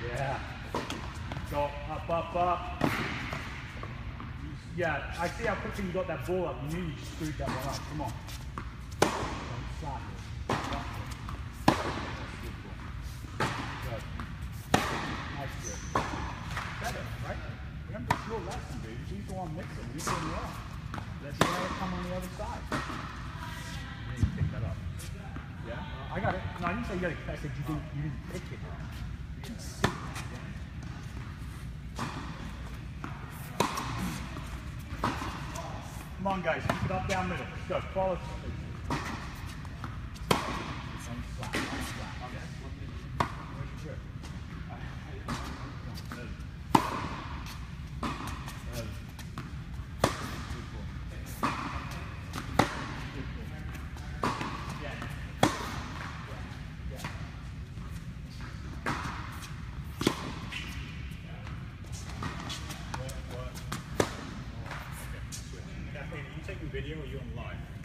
Yeah. Go up, up, up. Yeah, I see how quickly you got that ball up. You knew you screwed that one up. Come on. Don't slap it. That's good ball. Good. Nice grip. Better, right? Remember, it's your lesson, dude. She's the one mixing. You're doing wrong. Let the air come on the other side. You need to pick that up. Yeah? I got it. No, I didn't say you got it. I said you didn't pick it. You didn't see it. Come on, guys. Keep it up, down, middle. Let's go. Follow it. Don't slap. Don't slap. Okay. Where's your grip? Taking video or are you on live?